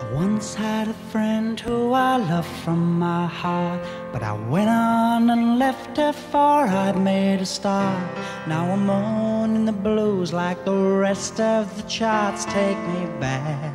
Once had a friend who I loved from my heart, but I went on and left her for I'd made a start. Now I'm moaning the blues like the rest of the charts take me back.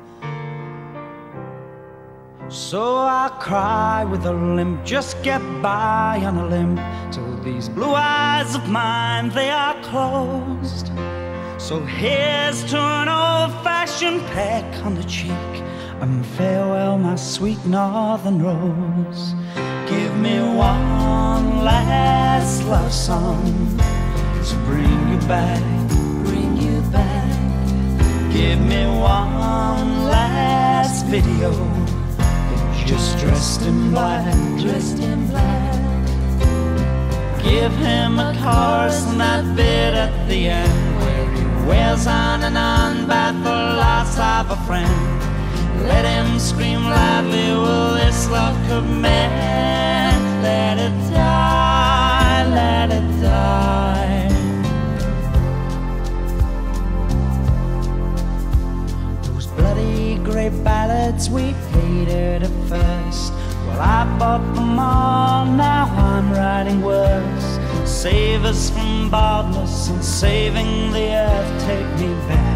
So I cry with a limp, just get by on a limp, till these blue eyes of mine, they are closed. So here's to an old-fashioned peck on the cheek, and farewell, my sweet northern rose. Give me one last love song to bring you back, bring you back. Give me one last video, just dressed in black, dressed in black. Give him a chorus and that bit at the end, where he wails on and on about the loss of a friend. Let him scream loudly, will this love could mend? Let it die, let it die. Those bloody grey ballads we hated at first, well, I bought them all, now I'm writing words. Save us from baldness and saving the earth, take me back.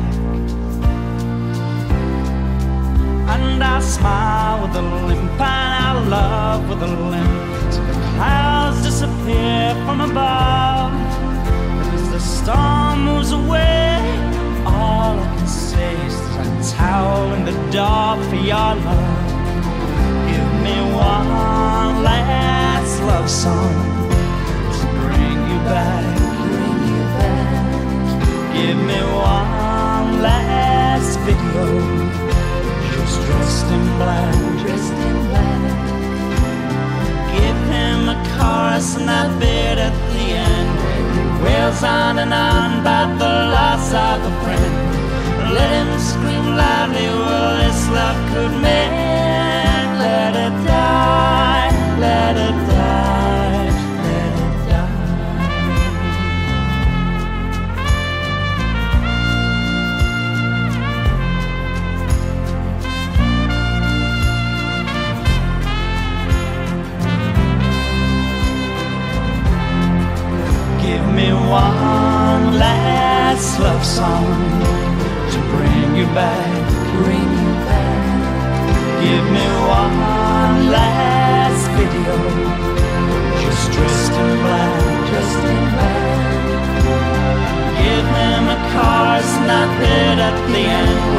And I smile with a limp, and I love with a limp, till the clouds disappear from above. And as the storm moves away, all I can say is that a towel in the door for your love. Give me one last love song to bring you back, bring you back. Give me one last video, dressed in black, dressed in black. Give him a chorus and that bit at the end, where he wails on and on about the loss of a friend. Let him scream loudly, well, this love could mend. Let it die, let it die, let it die. Give me one last love song to bring you back, bring you back. Give me one last video, just dressed in black, dressed in black. Give him a chorus and that bit at the end,